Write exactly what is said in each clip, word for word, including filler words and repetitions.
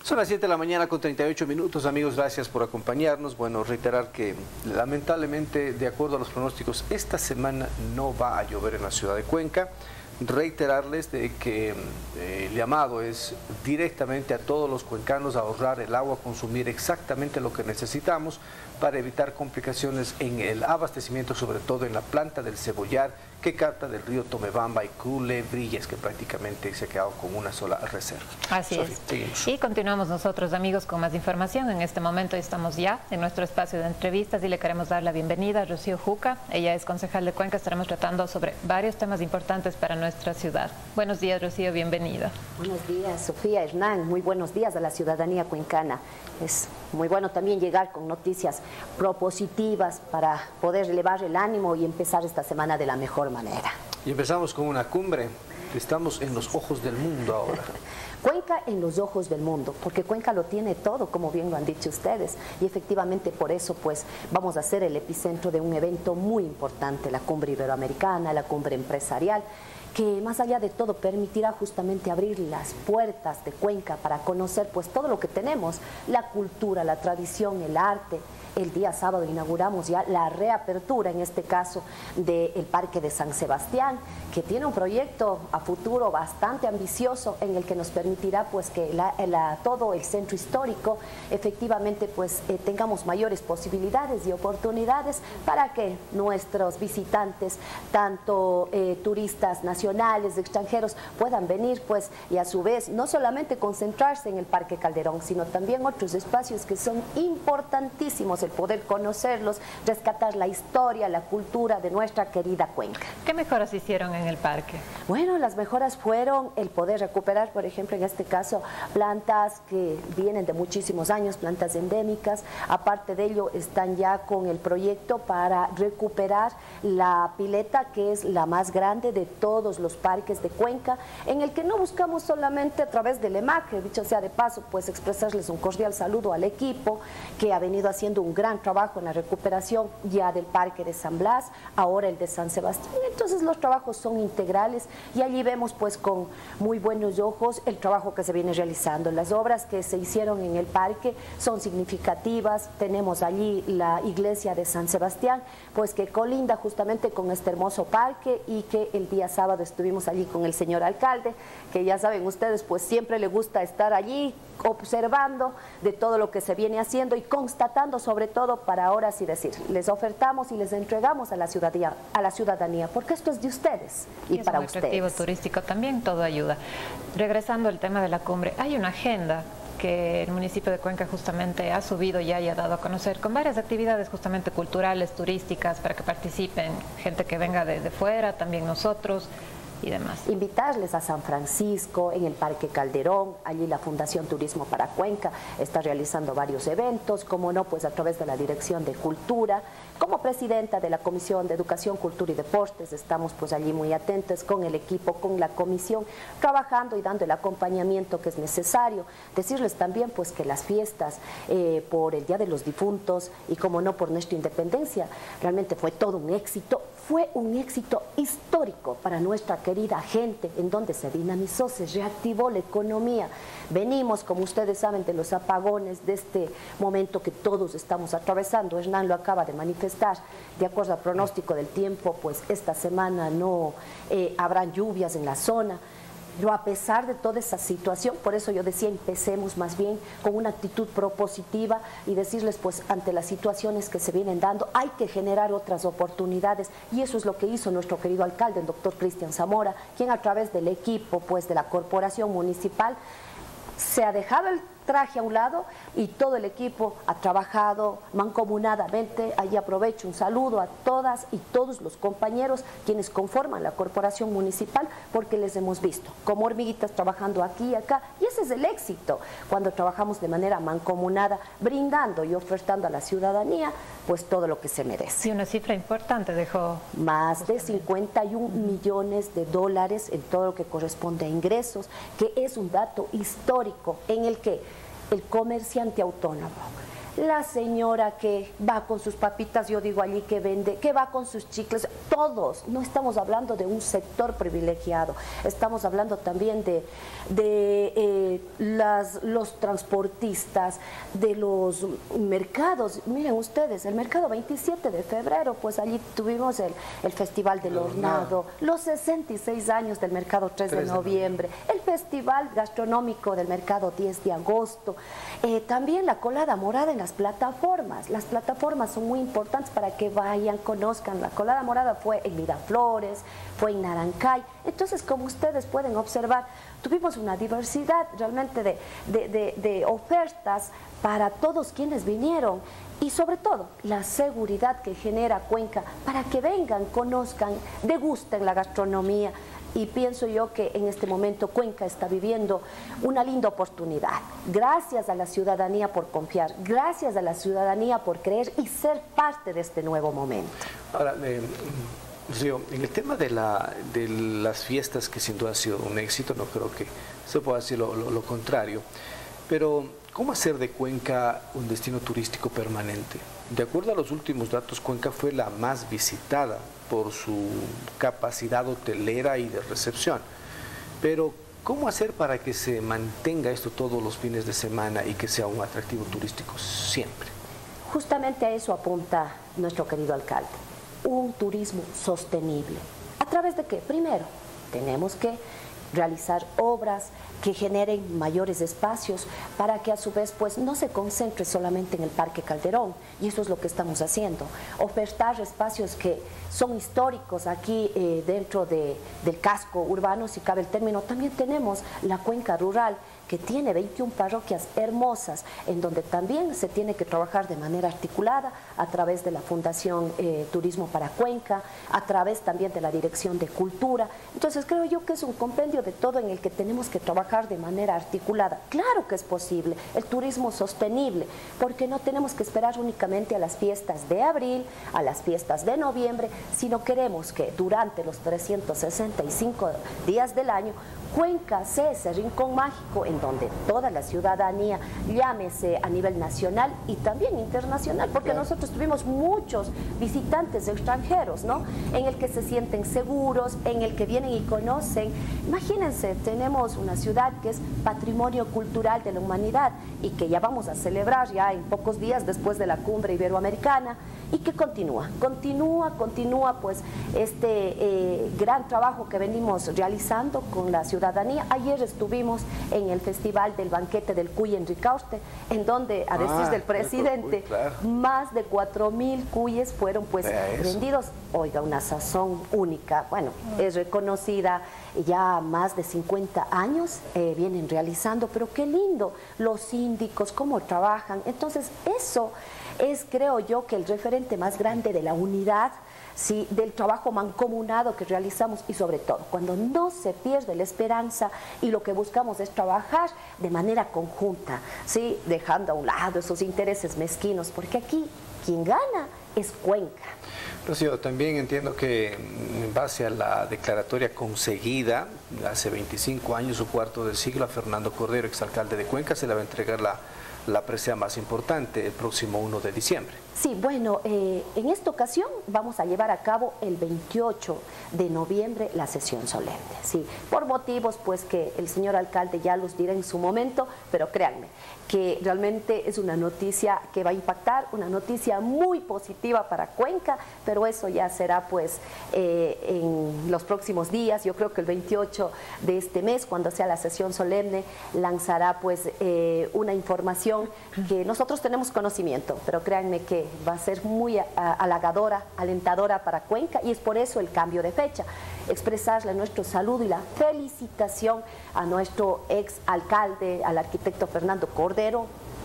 Son las siete de la mañana con treinta y ocho minutos, amigos, gracias por acompañarnos. Bueno, reiterar que lamentablemente, de acuerdo a los pronósticos, esta semana no va a llover en la ciudad de Cuenca. Reiterarles de que eh, el llamado es directamente a todos los cuencanos a ahorrar el agua, consumir exactamente lo que necesitamos para evitar complicaciones en el abastecimiento, sobre todo en la planta del Cebollar, que capta del río Tomebamba y Culebrillas, que prácticamente se ha quedado con una sola reserva. Así Sofi, es. seguimos. Y continuamos nosotros, amigos, con más información. En este momento estamos ya en nuestro espacio de entrevistas y le queremos dar la bienvenida a Rocío Juca. Ella es concejal de Cuenca. Estaremos tratando sobre varios temas importantes para nuestra ciudad. Buenos días, Rocío, bienvenida. Buenos días, Sofía, Hernán. Muy buenos días a la ciudadanía cuencana. Es muy bueno también llegar con noticias propositivas para poder elevar el ánimo y empezar esta semana de la mejor manera. Y empezamos con una cumbre. Estamos en los ojos del mundo ahora. Cuenca en los ojos del mundo, porque Cuenca lo tiene todo, como bien lo han dicho ustedes, y efectivamente por eso pues vamos a ser el epicentro de un evento muy importante, la Cumbre Iberoamericana, la Cumbre Empresarial, que más allá de todo permitirá justamente abrir las puertas de Cuenca para conocer pues todo lo que tenemos, la cultura, la tradición, el arte. El día sábado inauguramos ya la reapertura, en este caso, del Parque de San Sebastián, que tiene un proyecto a futuro bastante ambicioso en el que nos permitirá pues que la, la, todo el centro histórico efectivamente pues eh, tengamos mayores posibilidades y oportunidades para que nuestros visitantes, tanto eh, turistas nacionales, extranjeros, puedan venir pues y a su vez no solamente concentrarse en el Parque Calderón, sino también otros espacios que son importantísimos, el poder conocerlos, rescatar la historia, la cultura de nuestra querida Cuenca. ¿Qué mejoras hicieron en el parque? Bueno, las mejoras fueron el poder recuperar, por ejemplo, en este caso, plantas que vienen de muchísimos años, plantas endémicas. Aparte de ello, están ya con el proyecto para recuperar la pileta, que es la más grande de todos los parques de Cuenca, en el que no buscamos solamente a través del EMAC, dicho sea de paso, pues expresarles un cordial saludo al equipo que ha venido haciendo un gran trabajo en la recuperación ya del Parque de San Blas, ahora el de San Sebastián. Entonces los trabajos son integrales y allí vemos pues con muy buenos ojos el trabajo que se viene realizando. Las obras que se hicieron en el parque son significativas. Tenemos allí la iglesia de San Sebastián, pues que colinda justamente con este hermoso parque, y que el día sábado estuvimos allí con el señor alcalde, que ya saben ustedes pues siempre le gusta estar allí observando de todo lo que se viene haciendo y constatando, sobre todo para ahora sí decir, les ofertamos y les entregamos a la ciudadanía, a la ciudadanía, porque esto es de ustedes y, y para ustedes. Es un atractivo turístico también, todo ayuda. Regresando al tema de la cumbre, hay una agenda que el municipio de Cuenca justamente ha subido ya y ha dado a conocer con varias actividades justamente culturales, turísticas, para que participen gente que venga de, de fuera, también nosotros y demás. Invitarles a San Francisco, en el Parque Calderón, allí la Fundación Turismo para Cuenca está realizando varios eventos, como no, pues a través de la Dirección de Cultura. Como presidenta de la Comisión de Educación, Cultura y Deportes, estamos pues allí muy atentos con el equipo, con la comisión, trabajando y dando el acompañamiento que es necesario. Decirles también pues que las fiestas eh, por el Día de los Difuntos y como no por nuestra independencia, realmente fue todo un éxito, fue un éxito histórico para nuestra querida gente, en donde se dinamizó, se reactivó la economía. Venimos, como ustedes saben, de los apagones, de este momento que todos estamos atravesando. Hernán lo acaba de manifestar. De acuerdo al pronóstico del tiempo, pues esta semana no eh, habrán lluvias en la zona. Pero a pesar de toda esa situación, por eso yo decía, empecemos más bien con una actitud propositiva y decirles, pues, ante las situaciones que se vienen dando, hay que generar otras oportunidades, y eso es lo que hizo nuestro querido alcalde, el doctor Cristian Zamora, quien a través del equipo, pues, de la corporación municipal, se ha dejado el traje a un lado y todo el equipo ha trabajado mancomunadamente. Ahí aprovecho un saludo a todas y todos los compañeros quienes conforman la corporación municipal, porque les hemos visto como hormiguitas trabajando aquí y acá, y ese es el éxito, cuando trabajamos de manera mancomunada, brindando y ofertando a la ciudadanía pues todo lo que se merece. Sí, una cifra importante dejó. Más de cincuenta y un millones de dólares en todo lo que corresponde a ingresos, que es un dato histórico en el que el comerciante autónomo, la señora que va con sus papitas, yo digo allí que vende, que va con sus chicles, todos. No estamos hablando de un sector privilegiado, estamos hablando también de, de eh, las, los transportistas, de los mercados. Miren ustedes, el mercado veintisiete de febrero, pues allí tuvimos el, el Festival del Hornado, los sesenta y seis años del mercado tres de noviembre, el Festival Gastronómico del mercado diez de agosto, eh, también la colada morada en las plataformas. Las plataformas son muy importantes para que vayan, conozcan. La colada morada fue en Miraflores, fue en Narancay. Entonces, como ustedes pueden observar, tuvimos una diversidad realmente de, de, de, de ofertas para todos quienes vinieron, y sobre todo la seguridad que genera Cuenca para que vengan, conozcan, degusten la gastronomía. Y pienso yo que en este momento Cuenca está viviendo una linda oportunidad. Gracias a la ciudadanía por confiar, gracias a la ciudadanía por creer y ser parte de este nuevo momento. Ahora, eh, Rocío, en el tema de, la, de las fiestas, que sin duda ha sido un éxito, no creo que se pueda decir lo, lo, lo contrario, pero ¿cómo hacer de Cuenca un destino turístico permanente? De acuerdo a los últimos datos, Cuenca fue la más visitada por su capacidad hotelera y de recepción. Pero, ¿cómo hacer para que se mantenga esto todos los fines de semana y que sea un atractivo turístico siempre? Justamente a eso apunta nuestro querido alcalde. Un turismo sostenible. ¿A través de qué? Primero, tenemos que realizar obras que generen mayores espacios para que a su vez pues no se concentre solamente en el Parque Calderón, y eso es lo que estamos haciendo, ofertar espacios que son históricos aquí eh, dentro de, del casco urbano, si cabe el término. También tenemos la cuenca rural, que tiene veintiuna parroquias hermosas, en donde también se tiene que trabajar de manera articulada a través de la Fundación eh, Turismo para Cuenca, a través también de la Dirección de Cultura. Entonces creo yo que es un compendio de todo en el que tenemos que trabajar de manera articulada. Claro que es posible el turismo sostenible, porque no tenemos que esperar únicamente a las fiestas de abril, a las fiestas de noviembre, sino queremos que durante los trescientos sesenta y cinco días del año Cuenca sea ese rincón mágico en donde toda la ciudadanía, llámese a nivel nacional y también internacional, porque claro, nosotros tuvimos muchos visitantes extranjeros, ¿no? En el que se sienten seguros, en el que vienen y conocen. Imagínense, tenemos una ciudad que es patrimonio cultural de la humanidad y que ya vamos a celebrar ya en pocos días después de la cumbre iberoamericana, y que continúa, continúa, continúa pues este eh, gran trabajo que venimos realizando con la ciudadanía. Ayer estuvimos en el Festival del Banquete del Cuy en Ricaurte, en donde, a decir ah, del presidente, cuy, claro, más de cuatro mil cuyes fueron pues vendidos. Oiga, una sazón única, bueno, es reconocida, ya más de cincuenta años eh, vienen realizando, pero qué lindo, los síndicos, cómo trabajan. Entonces eso es, creo yo, que el referente más grande de la unidad, ¿sí?, del trabajo mancomunado que realizamos, y sobre todo cuando no se pierde la esperanza y lo que buscamos es trabajar de manera conjunta, ¿sí?, dejando a un lado esos intereses mezquinos, porque aquí quien gana es Cuenca. Rocío, también entiendo que en base a la declaratoria conseguida hace veinticinco años, o cuarto del siglo, a Fernando Cordero, exalcalde de Cuenca, se le va a entregar la la presea más importante el próximo uno de diciembre. Sí, bueno, eh, en esta ocasión vamos a llevar a cabo el veintiocho de noviembre la sesión solemne, sí, por motivos pues que el señor alcalde ya los dirá en su momento, pero créanme que realmente es una noticia que va a impactar, una noticia muy positiva para Cuenca, pero eso ya será pues eh, en los próximos días. Yo creo que el veintiocho de este mes, cuando sea la sesión solemne, lanzará pues eh, una información que nosotros tenemos conocimiento, pero créanme que va a ser muy halagadora, alentadora para Cuenca, y es por eso el cambio de fecha. Expresarle nuestro saludo y la felicitación a nuestro ex alcalde, al arquitecto Fernando Cordero,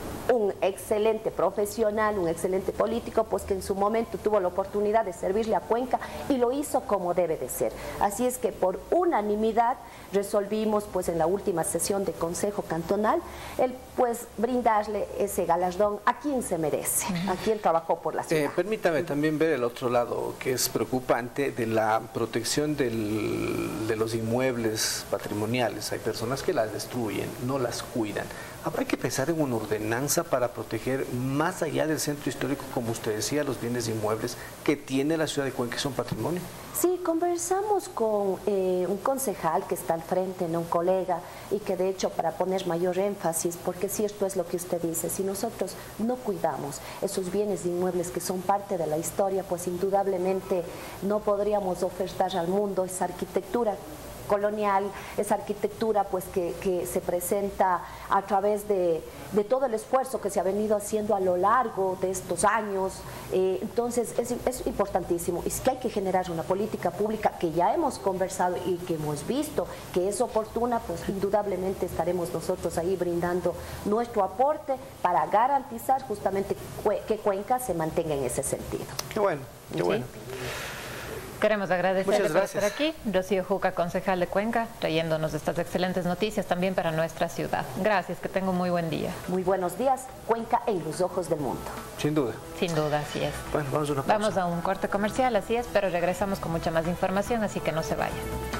un excelente profesional, un excelente político, pues que en su momento tuvo la oportunidad de servirle a Cuenca y lo hizo como debe de ser. Así es que por unanimidad resolvimos pues en la última sesión de Consejo Cantonal el pues brindarle ese galardón a quien se merece, a quien trabajó por la ciudad. Eh, permítame también ver el otro lado que es preocupante de la protección del, de los inmuebles patrimoniales. Hay personas que las destruyen, no las cuidan. Habrá que pensar en una ordenanza para proteger más allá del centro histórico, como usted decía, los bienes inmuebles que tiene la ciudad de Cuenca, que son patrimonio. Sí, conversamos con eh, un concejal que está al frente, ¿no? Un colega, y que de hecho para poner mayor énfasis, porque cierto es lo que usted dice, si nosotros no cuidamos esos bienes inmuebles que son parte de la historia, pues indudablemente no podríamos ofertar al mundo esa arquitectura colonial, esa arquitectura pues que, que se presenta a través de, de todo el esfuerzo que se ha venido haciendo a lo largo de estos años. Eh, entonces es, es importantísimo, es que hay que generar una política pública que ya hemos conversado y que hemos visto que es oportuna, pues indudablemente estaremos nosotros ahí brindando nuestro aporte para garantizar justamente que Cuenca se mantenga en ese sentido. Qué bueno, qué ¿Sí? bueno. Queremos agradecerle por gracias. estar aquí. Rocío Juca, concejal de Cuenca, trayéndonos estas excelentes noticias también para nuestra ciudad. Gracias, que tenga un muy buen día. Muy buenos días, Cuenca en los ojos del mundo. Sin duda. Sin duda, así es. Bueno, vamos a una pausa. Vamos a un corte comercial, así es, pero regresamos con mucha más información, así que no se vayan.